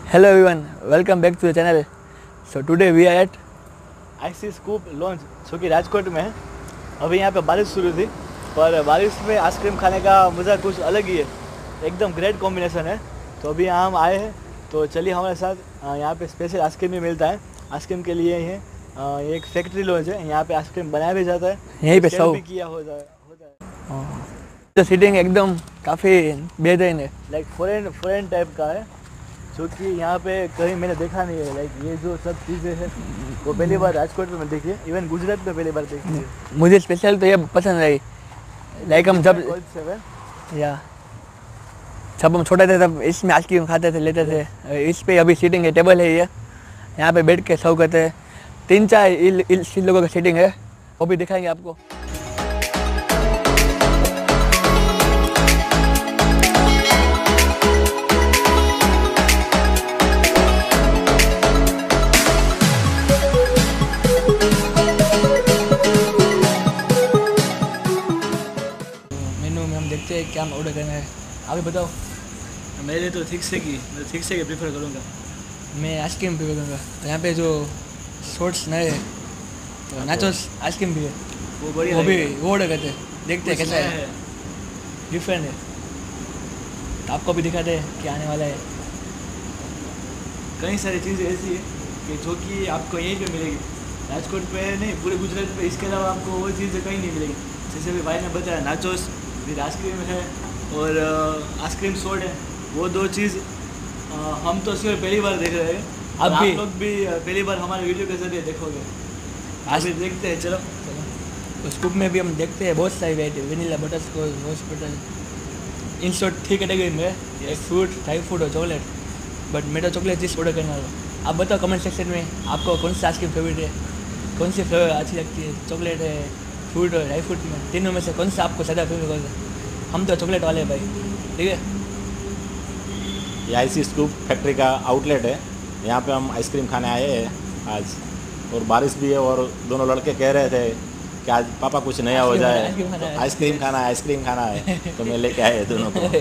Hello everyone, welcome back to the channel. So today we are at IC Scoop launch जो कि राजकोट में है। अभी यहाँ पे बारिश शुरू थी पर बारिश में आइसक्रीम खाने का मज़ा कुछ अलग ही है, एकदम ग्रेट कॉम्बिनेशन है। तो अभी यहाँ हम आए हैं, तो चलिए हमारे साथ। यहाँ पे स्पेशल आइसक्रीम भी मिलता है। आइसक्रीम के लिए ये एक फैक्ट्री लॉन्च है, यहाँ पे आइसक्रीम बनाया भी जाता है, यहीं पे सर्व भी किया होता है। तो सीटिंग एकदम काफ़ी बेहतरीन है, लाइक फॉरेन टाइप का है, जो कि यहाँ पे कहीं मैंने देखा नहीं है। लाइक ये जो सब चीज़ें हैं वो पहली बार राजकोट में देखी है, इवन गुजरात में पहली बार देखी है। मुझे स्पेशल तो ये पसंद आई, लाइक हम जब हम छोटे थे तब इसमें आइसक्रीम खाते थे, लेते थे। इस पे अभी सीटिंग है, टेबल है, ये यहाँ पे बैठ के सर्व करते हैं। 3-4 इस लोगों का सीटिंग है, वो भी दिखाएंगे आपको। देखते हैं क्या ऑर्डर करना है, आगे बताओ। मेरे तो ठीक से की प्रेफर करूँगा। मैं आइसक्रीम प्रेफर करूँगा। तो यहाँ पे जो शॉर्ट्स नए हैं, तो नाचोस आइसक्रीम भी है, वो बढ़िया, वो भी वो ऑर्डर करते हैं, देखते हैं कैसा है, डिफरेंट है। तो आपको भी दिखाते हैं क्या आने वाला है। कई सारी चीज़ें ऐसी है कि जो कि आपको यहीं पे मिलेगी, राजकोट पे नहीं, पूरे गुजरात पे। इसके अलावा आपको वो चीज़ें कहीं नहीं मिलेगी। जैसे भी भाई ने बताया, नाचोस फिर आइसक्रीम है और आइसक्रीम सोड है। वो दो चीज़ हम तो सिर्फ पहली बार देख रहे हैं, आप लोग भी पहली बार हमारे वीडियो के जरिए देखोगे। आज भी देखते हैं, चलो। तो स्कूप में भी हम देखते हैं बहुत सारी variety, vanilla, butterscotch, rose butter. In short 3 category में, एक फ्रूट, ड्राई फ्रूट और चॉकलेट। बट मैं तो चॉकलेट चीज़ ऑर्डर करने वाला हूँ। आप बताओ कमेंट सेक्शन में आपको कौन सी आइसक्रीम फेवरेट है, कौन सी फ्लेवर अच्छी लगती है, चॉकलेट है, फ्रूट और ड्राई फ्रूट में, तीनों में से कौन सा आपको ज़्यादा फेवरेट होगा। हम तो चॉकलेट वाले भाई, ठीक है। ये IC स्कूप फैक्ट्री का आउटलेट है, यहाँ पे हम आइसक्रीम खाने आए हैं आज, और बारिश भी है। और दोनों लड़के कह रहे थे कि आज पापा कुछ नया हो जाए, आइसक्रीम खाना है तो मैं लेके आए दोनों को।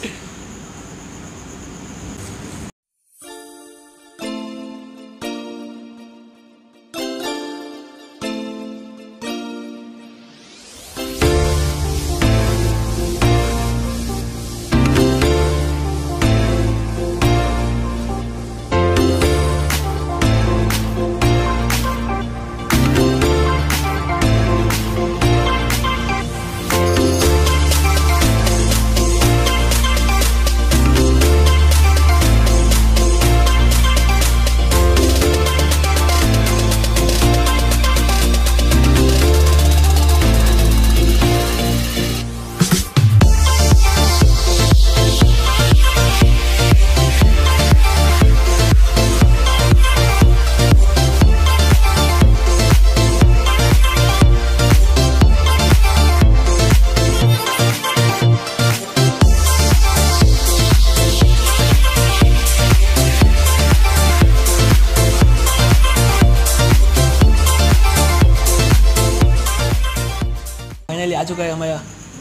आ चुका है हमारा।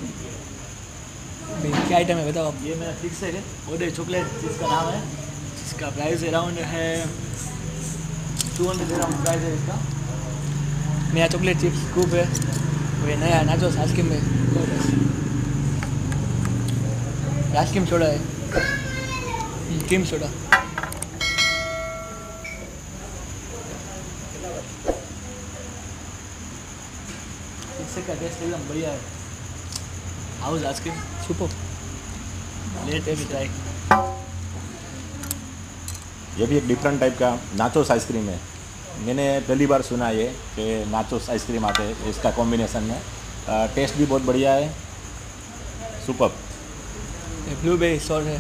क्या आइटम है बताओ आप। ये मेरा फिक्स है ऑर्डर चॉकलेट, जिसका नाम है, जिसका प्राइस अराउंड है 200 अराउंड प्राइस है इसका। मेरा चॉकलेट चिप्स स्कूप है, वो नया नाचोस आइसक्रीम है, आइसक्रीम सोडा है, क्रीम सोडा। का टेस्ट एकदम बढ़िया है। House ice cream super, let me try. ये भी एक डिफरेंट टाइप का नाचोस आइसक्रीम है। मैंने पहली बार सुना ये कि नाचोस आइसक्रीम आते हैं इसका कॉम्बिनेशन में। टेस्ट भी बहुत बढ़िया है, सुपर। ब्लूबेरी सॉस है,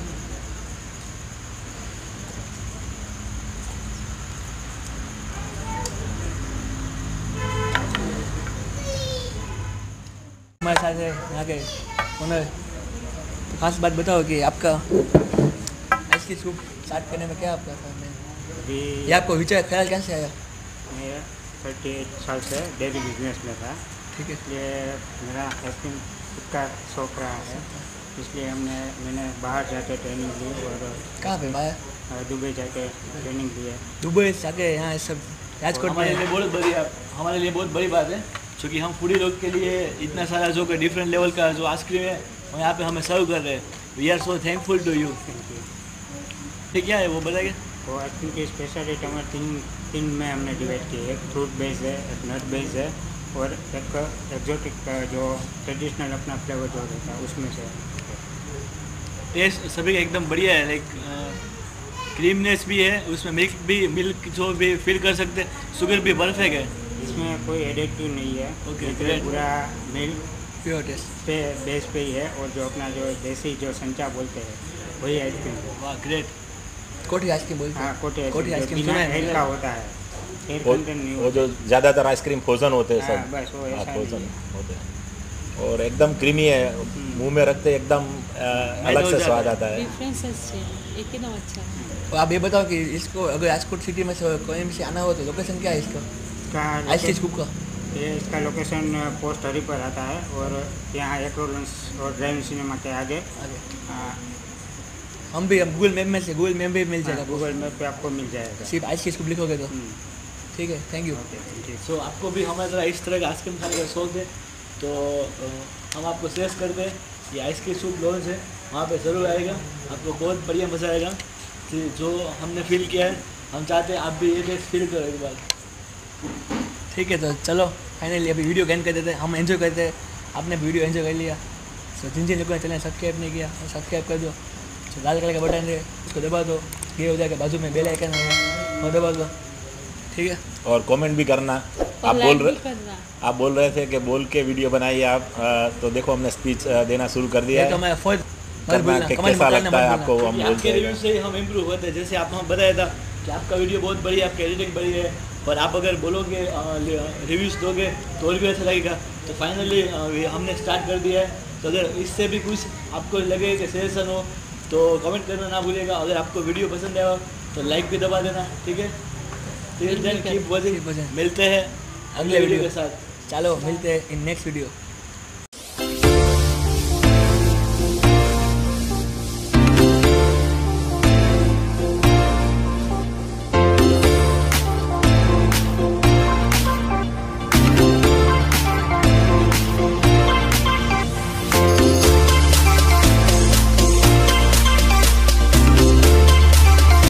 हमारे साथ है यहाँ के ओनर। तो खास बात बताओ कि आपका आइसक्रीम स्कूप स्टार्ट करने में क्या आपका ये आपको विचार ख्याल कैसे आया। मैं 38 साल से डेयरी बिजनेस में था। ठीक है। ये मेरा आइसक्रीम का शौक रहा है, इसलिए मैंने बाहर जाकर ट्रेनिंग ली। और कहाँ पे बाहर? दुबई जाके ट्रेनिंग ली है। दुबई से आके यहाँ सब राजकोट हमारे लिए में बहुत बड़ी हमारे लिए बहुत बड़ी बात है, क्योंकि हम फूडी लोग के लिए इतना सारा जो डिफरेंट लेवल का जो आइसक्रीम है वो यहाँ पे हमें सर्व कर रहे हैं। We are so thankful to you. ठीक है, वो बताइए। वो आइसक्रीम की स्पेशलिटी हमारे तीन में हमने डिवाइड की है। एक फ्रूट बेस है, एक नट बेस है और एक एक्जोटिक का जो ट्रेडिशनल अपना फ्लेवर जो रहता है उसमें से। टेस्ट सभी का एकदम बढ़िया है, लाइक क्रीमनेस भी है, उसमें मिल्क जो भी फील कर सकते हैं, शुगर भी परफेक्ट है। इसमें कोई एडिटिव नहीं है। Okay, इसमें great. पूरा मिल्क प्योर टेस्ट। पे बेस पे ही है और जो अपना जो देसी जो संचा बोलते हैं वही आइसक्रीम है। वाह ग्रेट। कोठी आइसक्रीम बोलते हाँ, हैं। कोटी कोठी आइसक्रीम आइसक्रीम बिना सुना है हेल का होता है। हेल वो कंटेंट नहीं वो होता। जो ज़्यादातर आइसक्रीम फ्रोजन होते हैं हाँ, सब। बस वो ऐसा फ्रोजन नहीं है। होते हैं और एकदम क्रीमी है, मुंह में रखते ही एकदम अलग हो से जाता स्वाद है। आता है। डिफरेंस अच्छे हैं, एकदम अच्छा है। तो आप ये बताओ कि इसको अगर राजकोट सिटी में से कोई भी से आना हो तो लोकेशन क्या है इसका इसका आइसक्रीम स्कूप का? ये इसका लोकेशन पोस्ट हरी पर आता है और यहाँ एक्रोलेंस और ड्राइव सिनेमा के आगे। आगे हाँ, हम गूगल मैप में से गूगल मैप भी मिल जाएगा। गूगल मैप पे आपको मिल जाएगा। सिर्फ आइसक्रीम स्कूप लिखोगे तो हम्म, ठीक है। Thank you. ओके, ठीक। सो आपको भी हमारी तरह इस तरह का आइसक्रीम खाने का शौक है तो हम आपको सजेस्ट करते हैं ये आइसक्रीम सूप लॉन्च है, वहाँ पे ज़रूर आएगा, आपको बहुत बढ़िया मज़ा आएगा। कि जो हमने फील किया है हम चाहते हैं आप भी ये टेस्ट फील करो एक बार। ठीक है, तो चलो फाइनली अभी वीडियो कैन कर देते हैं, हम एंजॉय करते हैं। आपने वीडियो एंजॉय कर लिया, सो जिन लोगों ने चैनल सब्सक्राइब नहीं किया सब्सक्राइब कर दो। जो लाल कलर का बटन है उसको दबा दो, ये हो जाएगा, बाजू में बेल आइकन है वो दबा दो। ठीक है, और कमेंट भी करना। और आप लाइक बोल भी रहे करना। आप बोल रहे थे कि बोल के वीडियो बनाइए आप, तो देखो हमने स्पीच देना शुरू कर दिया ये तो है। मैं फर्स्ट मत करना बोलना, कि कमेंट कैसा मत करना, लगता है मत आपको, बोलना। हम क्योंकि बोलते आपके हैं। रिव्यू से ही हम इम्प्रूव होते हैं। जैसे आप हम बताया था कि आपका वीडियो बहुत बढ़िया, आपकी एडिटिंग बढ़िया है, और आप अगर बोलोगे रिव्यूज़ दोगे तो और भी अच्छा लगेगा। तो फाइनली हमने स्टार्ट कर दिया है। तो अगर इससे भी कुछ आपको लगे कि सजेशन हो तो कमेंट करना ना भूलिएगा। अगर आपको वीडियो पसंद आया तो लाइक भी दबा देना। ठीक है, कीप वॉचिंग, Keep watching. मिलते हैं अगले वीडियो के साथ। चलो मिलते हैं इन नेक्स्ट वीडियो।